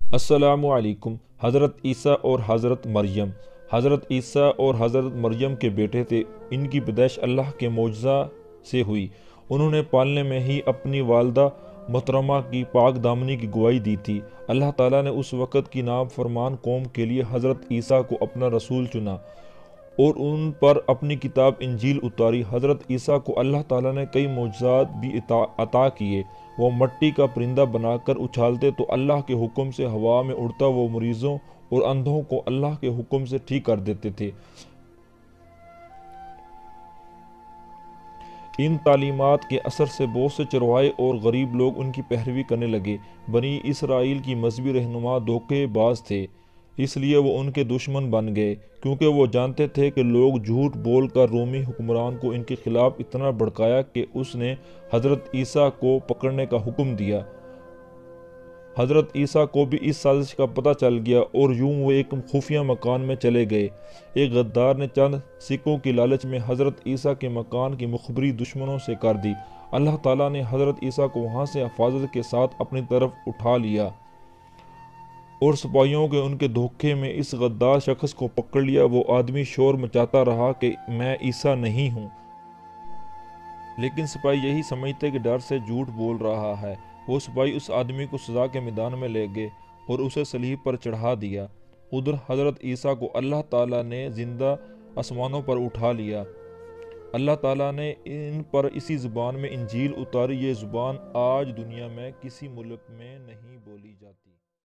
السلام علیکم۔ حضرت عیسیٰ اور حضرت مریم حضرت مریم کے بیٹے تھے۔ ان کی پیدائش اللہ کے معجزہ سے ہوئی۔ انہوں نے پالنے میں ہی اپنی والدہ محترمہ کی پاک دامنی کی گواہی دی تھی۔ اللہ تعالیٰ نے اس وقت کی نافرمان قوم کے لیے حضرت عیسیٰ کو اپنا رسول چنا اور ان پر اپنی کتاب انجیل اتاری۔ حضرت عیسیٰ کو اللہ تعالیٰ نے کئی معجزات بھی عطا کیے۔ وہ مٹی کا پرندہ بنا کر اچھالتے تو اللہ کے حکم سے ہوا میں اڑتا وہ مریضوں اور اندھوں کو اللہ کے حکم سے ٹھیک کر دیتے تھے۔ ان تعلیمات کے اثر سے بہت سے چرواہے اور غریب لوگ ان کی پیروی کرنے لگے۔ بنی اسرائیل کی مذہبی رہنما دھوکے باز تھے، اس لیے وہ ان کے دشمن بن گئے، کیونکہ وہ جانتے تھے کہ لوگ جھوٹ بول کر رومی حکمران کو ان کے خلاف اتنا بھڑکایا کہ اس نے حضرت عیسیٰ کو پکڑنے کا حکم دیا۔ حضرت عیسیٰ کو بھی اس سازش کا پتہ چل گیا اور یوں وہ ایک خفیہ مکان میں چلے گئے۔ ایک غدار نے چند سکوں کی لالچ میں حضرت عیسیٰ کے مکان کی مخبری دشمنوں سے کر دی۔ اللہ تعالیٰ نے حضرت عیسیٰ کو وہاں سے حفاظت کے ساتھ اپنی طرف اٹھا لیا اور سپاہیوں کے ان کے دھوکے میں اس غدار شخص کو پکڑ لیا۔ وہ آدمی شور مچاتا رہا کہ میں عیسیٰ نہیں ہوں، لیکن سپاہی یہی سمجھتے کہ ڈر سے جھوٹ بول رہا ہے۔ وہ سپاہی اس آدمی کو سزا کے میدان میں لے گئے اور اسے صلیب پر چڑھا دیا۔ ادھر حضرت عیسیٰ کو اللہ تعالیٰ نے زندہ آسمانوں پر اٹھا لیا۔ اللہ تعالیٰ نے ان پر اسی زبان میں انجیل اتاری۔ یہ زبان آج دنیا میں کسی ملک میں نہیں بولی جاتی۔